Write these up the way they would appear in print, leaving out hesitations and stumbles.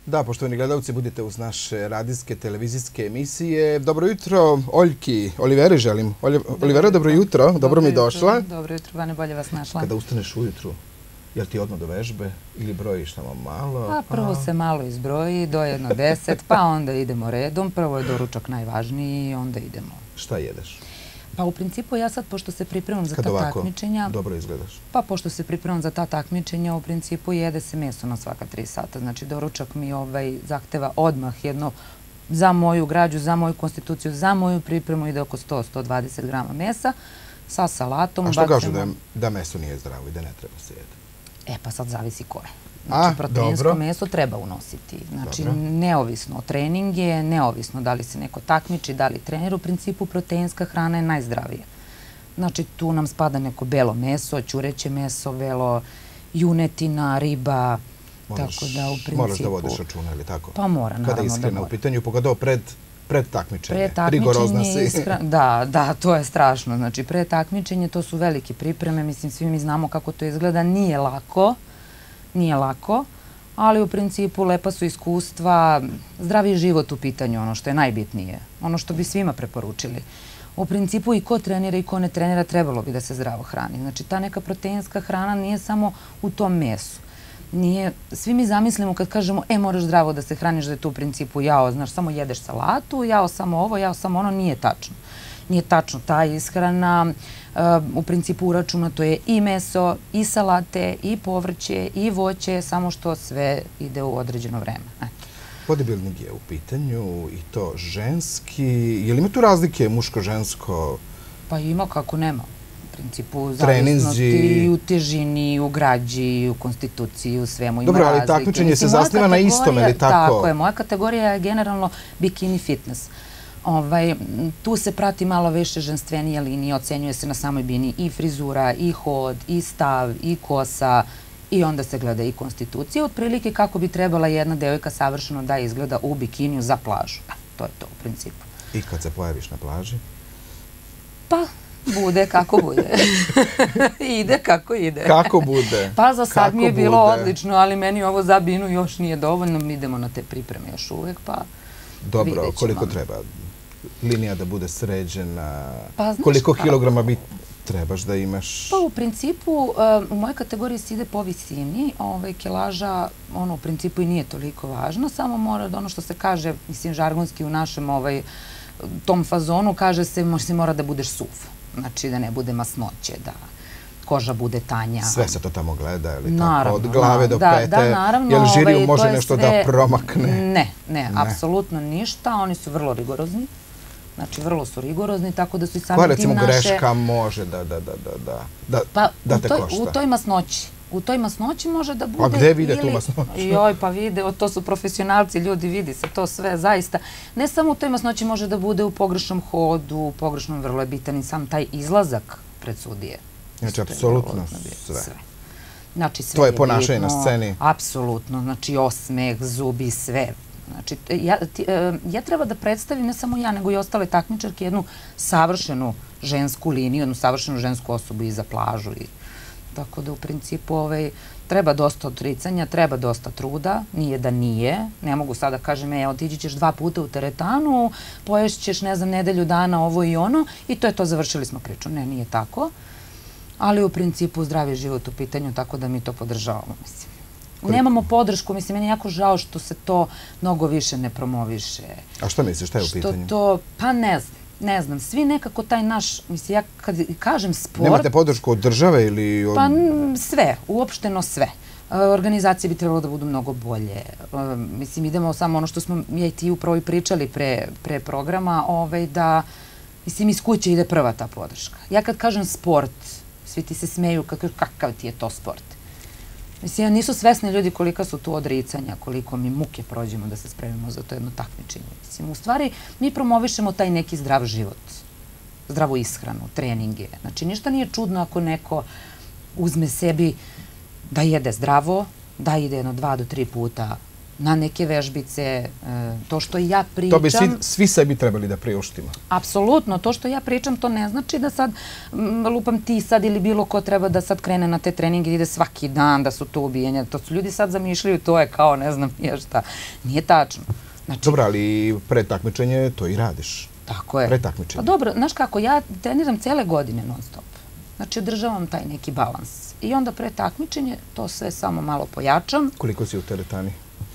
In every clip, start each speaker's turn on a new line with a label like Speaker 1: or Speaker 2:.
Speaker 1: Da, poštovani gledalci, budete uz naše radijske, televizijske emisije. Dobro jutro, Oljki, Oliveri želim. Olivera, dobro jutro, dobro mi došla.
Speaker 2: Dobro jutro, Vane, bolje vas našla.
Speaker 1: Kada ustaneš ujutru, jel ti odmah do vežbe ili brojiš tamo malo?
Speaker 2: Pa prvo se malo izbroji, do 1:10, pa onda idemo redom. Prvo je doručak najvažniji i onda idemo.
Speaker 1: Šta jedeš?
Speaker 2: Pa u principu ja sad, pošto se pripremam za ta takmičenja...
Speaker 1: Kad ovako dobro izgledaš?
Speaker 2: Pa pošto se pripremam za ta takmičenja, u principu jede se meso na svaka 3 sata. Znači, doručak mi zahteva odmah jedno za moju građu, za moju konstituciju, za moju pripremu ide oko 100-120 grama mesa sa salatom.
Speaker 1: A što kažu da meso nije zdravo i da ne treba se jede?
Speaker 2: Pa sad zavisi koje. Znači, proteinsko meso treba unositi. Znači, neovisno od treninge, neovisno da li se neko takmiči, da li trener, u principu proteinska hrana je najzdravija. Znači, tu nam spada neko belo meso, ćureće meso, belo junetina, riba, tako da u principu...
Speaker 1: Moraš da vodiš računa, ili tako?
Speaker 2: Pa mora, naravno da mora.
Speaker 1: Kada je iskrena u pitanju, pogotovo pred takmičenje, rigorozna si.
Speaker 2: Da, to je strašno. Znači, pre takmičenje to su velike pripreme, mislim, svi mi znamo kako to izgleda, nije lako, ali u principu lepa su iskustva, zdravi život u pitanju, ono što je najbitnije, ono što bi svima preporučili. U principu i ko trenira i ko ne trenira trebalo bi da se zdravo hrani. Znači, ta neka proteinska hrana nije samo u tom mesu. Svi mi zamislimo kad kažemo, moraš zdravo da se hraniš, da je to u principu jao, znaš, samo jedeš salatu, jao samo ovo, jao samo ono, nije tačno. Nije tačno, ta ishrana, u principu uračunato je i meso, i salate, i povrće, i voće, samo što sve ide u određeno vreme.
Speaker 1: Bodybuilding je u pitanju i to ženski. Je li ima tu razlike muško-žensko?
Speaker 2: Pa ima, kako nema. U principu zavisnosti u težini, u građi, u konstituciji, u svemu ima razlike.
Speaker 1: Dobro, ali takmičenje se zasniva na istom, ili tako?
Speaker 2: Tako je, moja kategorija je generalno bikini fitness. Tu se prati malo više ženstvenije linije, ocenjuje se na samoj bini i frizura, i hod, i stav, i kosa, i onda se gleda i konstitucija. Otprilike kako bi trebala jedna devojka savršeno da izgleda u bikiniju za plažu. To je to u principu.
Speaker 1: I kad se pojaviš na plaži?
Speaker 2: Pa, bude kako bude. Ide kako ide.
Speaker 1: Kako bude?
Speaker 2: Pa za sad mi je bilo odlično, ali meni ovo za binu još nije dovoljno. Mi idemo na te pripreme još uvek, pa vidjet ćemo.
Speaker 1: Dobro, koliko treba linija da bude sređena? Koliko kilograma bi trebaš da imaš?
Speaker 2: Pa u principu, u mojoj kategoriji se ide po visini. Kilaža, u principu i nije toliko važno, samo mora da ono što se kaže, mislim, žargonski u našem tom fazonu, kaže se mora da budeš suv. Znači da ne bude masnoće, da koža bude tanja.
Speaker 1: Sve se to tamo gleda, ili tako? Od glave do pete? Jel žiriju može nešto da promakne?
Speaker 2: Ne, apsolutno ništa. Oni su vrlo rigorozni. Znači, vrlo su rigorozni, tako da su i sami
Speaker 1: koja,
Speaker 2: tim naše...
Speaker 1: Koja, recimo, greška može da te košta?
Speaker 2: U toj masnoći. U toj masnoći može da bude...
Speaker 1: A gde vide tu masnoću?
Speaker 2: Joj, pa vide, to su profesionalci, ljudi, vidi se to sve, zaista. Ne samo u toj masnoći može da bude u pogrešnom hodu, u pogrešnom, vrlo je bitan i sam taj izlazak pred sudije.
Speaker 1: Znači, apsolutno sve.
Speaker 2: Znači, sve
Speaker 1: to je ponašanje na sceni?
Speaker 2: Apsolutno, znači, osmeh, zubi, sve. Znači, ja treba da predstavim, ne samo ja, nego i ostale takmičarke, jednu savršenu žensku liniju, jednu savršenu žensku osobu i za plažu. Tako da, u principu, treba dosta odricanja, treba dosta truda, nije da nije. Ne mogu sada da kažem, otići ćeš 2 puta u teretanu, poješćeš, ne znam, nedelju dana ovo i ono, i to je to, završili smo priču. Ne, nije tako. Ali, u principu, zdravi život u pitanju, tako da mi to podržavamo, mislim. Nemamo podršku, mislim, meni je jako žao što se to mnogo više ne promoviše.
Speaker 1: A šta misliš, šta je u pitanju?
Speaker 2: Pa ne znam, svi nekako taj naš, mislim, ja kad kažem sport...
Speaker 1: Nemate podršku od države ili...
Speaker 2: Pa sve, uopšteno sve. Organizacije bi trebalo da budu mnogo bolje. Mislim, idemo samo ono što smo ja i ti upravo i pričali pre programa, da, mislim, iz kuće ide prva ta podrška. Ja kad kažem sport, svi ti se smeju, kakav ti je to sport? Mislim, nisu svesni ljudi kolika su tu odricanja, koliko mi muke prođemo da se spremimo za to jedno takmičenje. Mislim, u stvari, mi promovišemo taj neki zdrav život, zdravu ishranu, treninge. Znači, ništa nije čudno ako neko uzme sebi da jede zdravo, da ide jedno 2 do 3 puta na neke vežbice, to što ja pričam...
Speaker 1: To bi svi sebi trebali da priuštimo.
Speaker 2: Apsolutno, to što ja pričam, to ne znači da sad lupam ti sad ili bilo ko treba da sad krene na te treninge i ide svaki dan, da su to ubijenja. To su ljudi sad zamišljaju, to je kao ne znam nije šta. Nije tačno.
Speaker 1: Dobro, ali pre takmičenje to i radiš.
Speaker 2: Tako je.
Speaker 1: Pre takmičenje.
Speaker 2: Pa dobro, znaš kako, ja treniram cele godine non stop. Znači, održavam taj neki balans. I onda pre takmičenje to sve samo malo pojačam.
Speaker 1: Koliko si u teretani?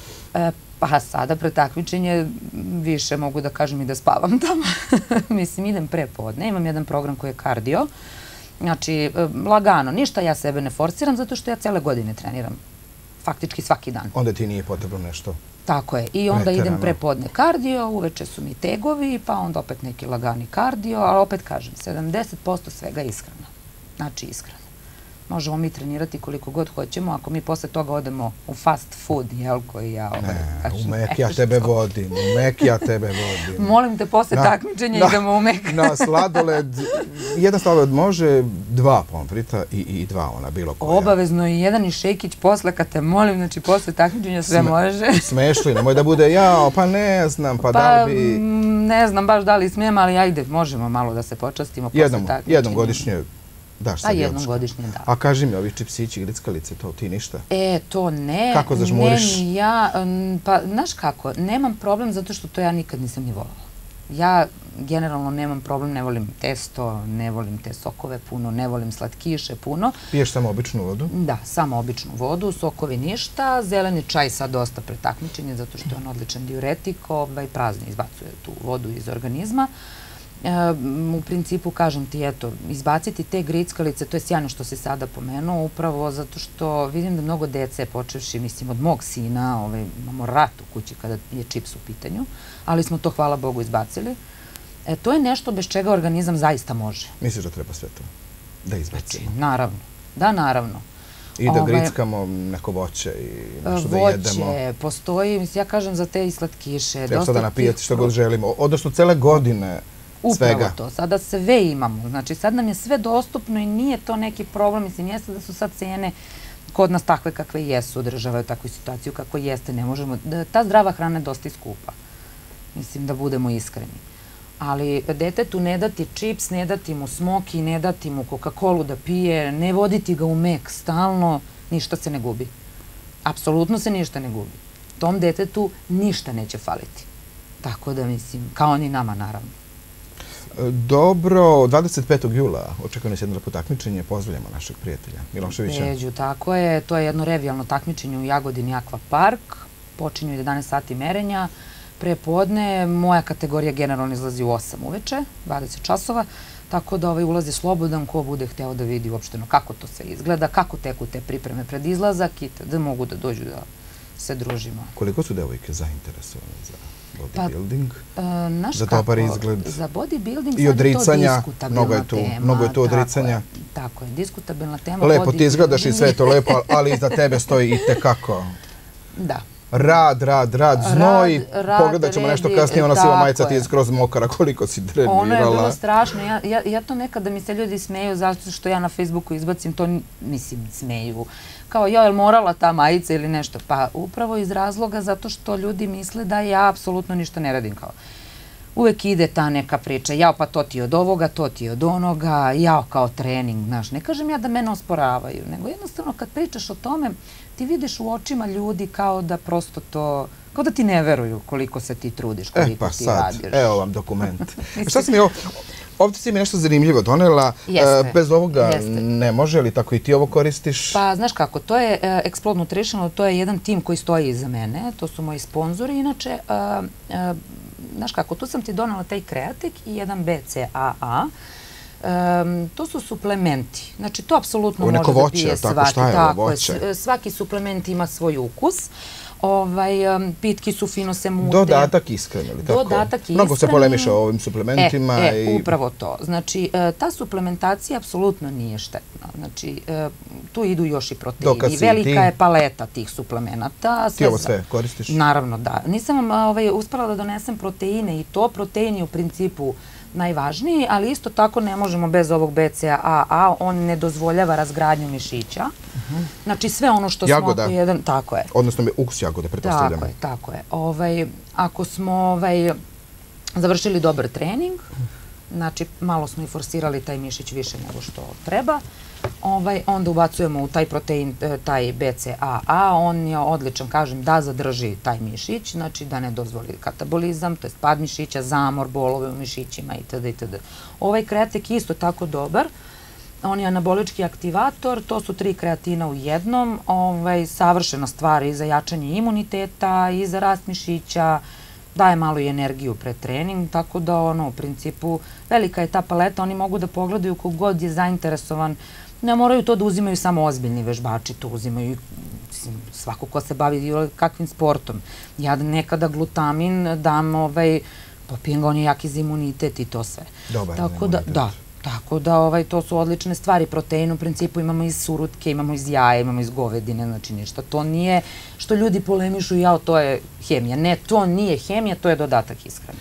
Speaker 2: Pa sada pre takmičenje više mogu da kažem i da spavam tamo. Mislim, idem pre podne, imam jedan program koji je kardio. Znači, lagano, ništa ja sebe ne forsiram zato što ja cele godine treniram. Faktički svaki dan.
Speaker 1: Onda ti nije potrebno nešto.
Speaker 2: Tako je. I onda idem pre podne kardio, uveče su mi tegovi, pa onda opet neki lagani kardio, ali opet kažem, 70% svega je ishrana. Znači, ishrana. Možemo mi trenirati koliko god hoćemo, ako mi posle toga odemo u fast food, jel, koji ja...
Speaker 1: U Mek ja tebe vodim, u Mek ja tebe vodim.
Speaker 2: Molim te, posle takmičenja idemo u Mek.
Speaker 1: Na sladoled, jedan sladoled može, 2 pomfrita i 2 ona, bilo koja.
Speaker 2: Obavezno i jedan i šejkić posle, kad te molim, znači posle takmičenja sve može.
Speaker 1: Smešli, nemoj da bude jao, pa ne znam, pa da li bi...
Speaker 2: Ne znam baš da li smijem, ali ajde, možemo malo da se počastimo posle takmičenja.
Speaker 1: Jednom godišnje daš sad
Speaker 2: jednom godišnje, da.
Speaker 1: A kaži mi, ovi čipsići, grickalice, to ti ništa?
Speaker 2: To ne.
Speaker 1: Kako zažmuriš?
Speaker 2: Ne, ni ja. Pa, znaš kako, nemam problem zato što to ja nikad nisam ni voljela. Ja generalno nemam problem, ne volim testo, ne volim te sokove puno, ne volim slatkiše puno.
Speaker 1: Piješ samo običnu vodu?
Speaker 2: Da, samo običnu vodu, sokovi ništa, zeleni čaj sad dosta pre takmičenja zato što je on odličan diuretik, prazni izbacuje tu vodu iz organizma. U principu, kažem ti, eto, izbaciti te grickalice, to je sjajno što si sada pomenuo, upravo zato što vidim da mnogo dece, počevši, mislim, od mog sina, imamo rat u kući kada je čips u pitanju, ali smo to, hvala Bogu, izbacili. To je nešto bez čega organizam zaista može.
Speaker 1: Misliš da treba sve to da izbacimo?
Speaker 2: Naravno, da, naravno.
Speaker 1: I da grickamo neko voće i nešto da jedemo.
Speaker 2: Voće, postoji, mislim, ja kažem za te i slatkiše.
Speaker 1: Treba sada napijati što god želimo, odnosno cele godine svega.
Speaker 2: Upravo to, sada sve imamo, znači sad nam je sve dostupno i nije to neki problem, mislim, jeste da su sad cene kod nas takve kakve jesu, održavaju takvu situaciju kako jeste, ne možemo, ta zdrava hrana je dosta skupa, mislim, da budemo iskreni. Ali detetu ne dati čips, ne dati mu smoki, ne dati mu Coca-Colu da pije, ne voditi ga u Mek stalno, ništa se ne gubi. Apsolutno se ništa ne gubi. Tom detetu ništa neće faliti. Tako da, mislim, kao ni nama, naravno.
Speaker 1: Dobro, 25. jula očekuje nas jedno lepo takmičenje. Pozdravljamo našeg prijatelja Miloševića.
Speaker 2: Peđu, tako je. To je jedno revijalno takmičenje u Jagodini Aqua Park. Počinju 11 sati merenja. Pre podne moja kategorija generalno izlazi u 8 uveče, 20 časova. Tako da ulazi slobodan ko bude hteo da vidi uopšteno kako to sve izgleda, kako teku te pripreme pred izlazak i da mogu da dođu da se družimo.
Speaker 1: Koliko su devojke zainteresovane za bodybuilding, za dobar izgled
Speaker 2: za bodybuilding
Speaker 1: i odricanja? Mnogo je tu odricanja.
Speaker 2: Tako je, diskutabilna tema.
Speaker 1: Lepo ti izgledaš i sve je to lepo, ali iza tebe stoji i tekako.
Speaker 2: Da.
Speaker 1: Rad, znoj, pogledat ćemo nešto kasnije, ona siva majica ti je skroz mokara, koliko si trenirala.
Speaker 2: Ono je bilo strašno, ja to nekada mi se ljudi smeju zato što ja na Facebooku izbacim to, mislim, smeju. Kao, jel morala ta majica ili nešto? Pa upravo iz razloga zato što ljudi misle da ja apsolutno ništa ne radim kao. Uvek ide ta neka priča, jao pa to ti od ovoga, to ti od onoga, jao kao trening, znaš. Ne kažem ja da mene osporavaju, nego jednostavno kad pričaš o tome, ti vidiš u očima ljudi kao da prosto to, kao da ti ne veruju koliko se ti trudiš, koliko ti radiš.
Speaker 1: Pa sad, evo vam dokument. Šta si mi ovo, ovdje si mi nešto zanimljivo donela, bez ovoga ne može, ali tako i ti ovo koristiš?
Speaker 2: Pa, znaš kako, to je Explode Nutritional, to je jedan tim koji stoji iza mene, to su moji sponzori, inače, znaš kako, tu sam ti donela taj kreatik i jedan BCAA. To su suplementi. Znači, to apsolutno može da pije svaki. Svaki suplement ima svoj ukus. Pitki su fino se mute.
Speaker 1: Dodatak ishrane, ili tako?
Speaker 2: Dodatak ishrane.
Speaker 1: Mnogo se polemiša o ovim suplementima.
Speaker 2: Upravo to. Znači, ta suplementacija apsolutno nije štetna. Znači, tu idu još i proteini. Velika je paleta tih suplemenata.
Speaker 1: Ti ovo sve koristiš?
Speaker 2: Naravno, da. Nisam uspela da donesem proteine i to. Proteini u principu najvažniji, ali isto tako ne možemo bez ovog BCAA, on ne dozvoljava razgradnju mišića. Znači sve ono što smo...
Speaker 1: Jagoda.
Speaker 2: Tako je.
Speaker 1: Odnosno ukus jagode, pretpostavljamo.
Speaker 2: Tako je. Ako smo završili dobar trening, znači malo smo i forsirali taj mišić više nego što treba, onda ubacujemo u taj protein, taj BCAA, on je odličan, kažem, da zadrži taj mišić, znači da ne dozvoli katabolizam, to je pad mišića, zamor, bolove u mišićima itd. Ovaj kreatek je isto tako dobar, on je anabolički aktivator, to su 3 kreatina u jednom, savršena stvar i za jačanje imuniteta, i za rast mišića, daje malo i energiju pred trening, tako da u principu velika je ta paleta, oni mogu da pogledaju kogod je zainteresovan. Ne moraju to da uzimaju samo ozbiljni vežbači, to uzimaju svako ko se bavi kakvim sportom. Ja nekada glutamin dam, popijem ga, on je jaki za imunitet i to sve.
Speaker 1: Dobar imunitet.
Speaker 2: Tako da to su odlične stvari. Protein u principu imamo iz surutke, imamo iz jaja, imamo iz govedine, znači ništa. To nije što ljudi polemišu, to je hemija. Ne, to nije hemija, to je dodatak ishrane.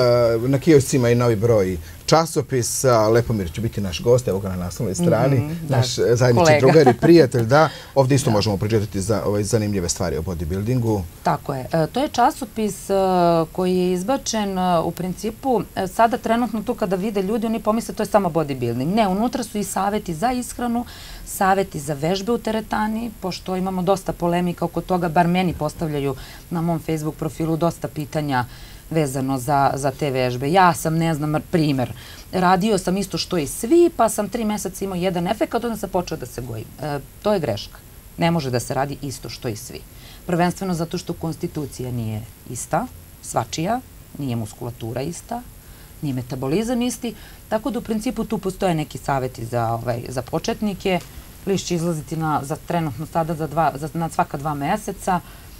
Speaker 1: Na kioscima i novi broj časopisa. Lepomir će biti naš gost, evo ga na naslovnoj strani, naš zajednički drugar i prijatelj. Ovdje isto možemo pročitati zanimljive stvari o bodybuildingu.
Speaker 2: Tako je. To je časopis koji je izbačen u principu, sada trenutno tu kada vide ljudi, oni pomisle to je samo bodybuilding. Ne, unutra su i saveti za ishranu, saveti za vežbe u teretani, pošto imamo dosta polemika oko toga, bar meni postavljaju na mom Facebook profilu dosta pitanja vezano za te vežbe. Ja sam, ne znam, primer, radio sam isto što i svi, pa sam 3 meseca imao jedan efekat, onda sam počeo da se gojim. To je greška. Ne može da se radi isto što i svi. Prvenstveno zato što konstitucija nije ista, svačija, nije muskulatura ista, nije metabolizam isti, tako da u principu tu postoje neki saveti za početnike. Lišće izlaziti trenutno sada na svaka 2 meseca.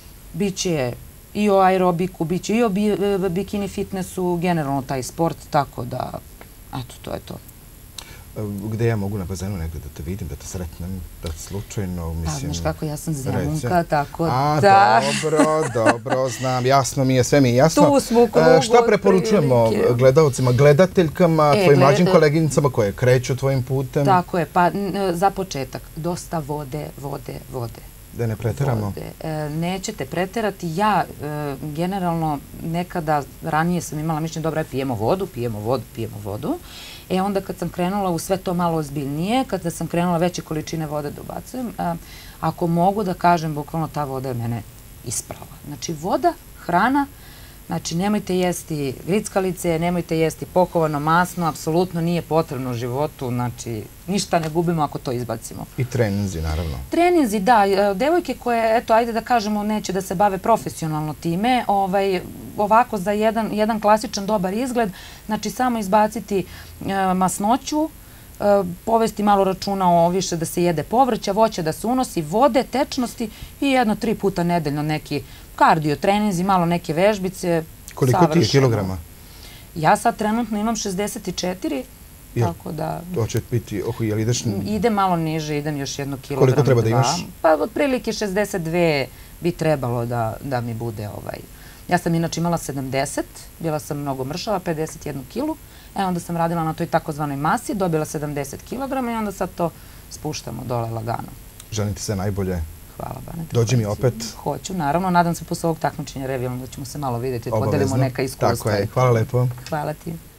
Speaker 2: Biće i o aerobiku, biće i o bikini fitnessu, generalno taj sport, tako da, eto, to je to.
Speaker 1: Gde ja mogu na bazenu negde da te vidim, da te sretnem, da slučajno, mislim...
Speaker 2: Znaš kako, ja sam Zemunka, tako da...
Speaker 1: Dobro, znam, jasno mi je, sve mi je jasno.
Speaker 2: Tu smo u krugu.
Speaker 1: Šta preporučujemo gledalcima, gledateljkama, tvojim mlađim koleginicama koje kreću tvojim putem?
Speaker 2: Tako je, pa za početak, dosta vode.
Speaker 1: Da ne preteramo?
Speaker 2: Nećete preterati. Ja generalno nekada ranije sam imala mišljenje, dobro, pijemo vodu. Onda kad sam krenula u sve to malo ozbiljnije, kada sam krenula veće količine vode da ubacujem, ako mogu da kažem, bukvalno ta voda je mene isprala. Znači voda, hrana, znači nemojte jesti grickalice, nemojte jesti pokovano masno, apsolutno nije potrebno u životu, znači ništa ne gubimo ako to izbacimo.
Speaker 1: I treninzi, naravno.
Speaker 2: Treninzi, da. Devojke koje, eto, ajde da kažemo, neće da se bave profesionalno time, ovako za jedan klasičan dobar izgled, znači samo izbaciti masnoću, povesti malo računa o više da se jede povrća, voće da se unosi, vode, tečnosti i 1-3 puta nedeljno neki kardio treninzi, malo neke vežbice.
Speaker 1: Koliko ti je kilograma?
Speaker 2: Ja sad trenutno imam 64, tako da...
Speaker 1: To će biti, je li ideš...
Speaker 2: Ide malo niže, idem još 1 kilogram.
Speaker 1: Koliko treba da imaš?
Speaker 2: Pa otprilike 62 bi trebalo da mi bude Ja sam inače imala 70, bila sam mnogo mršava, 51 kilu. Onda sam radila na toj takozvanoj masi, dobila 70 kilograma i onda sad to spuštamo dole lagano.
Speaker 1: Želim ti sve najbolje.
Speaker 2: Hvala, Bane.
Speaker 1: Dođi mi opet.
Speaker 2: Hoću, naravno. Nadam se posle ovog takmičenja revijalno da ćemo se malo vidjeti, podelimo neka iskustva.
Speaker 1: Tako je. Hvala lepo.
Speaker 2: Hvala ti.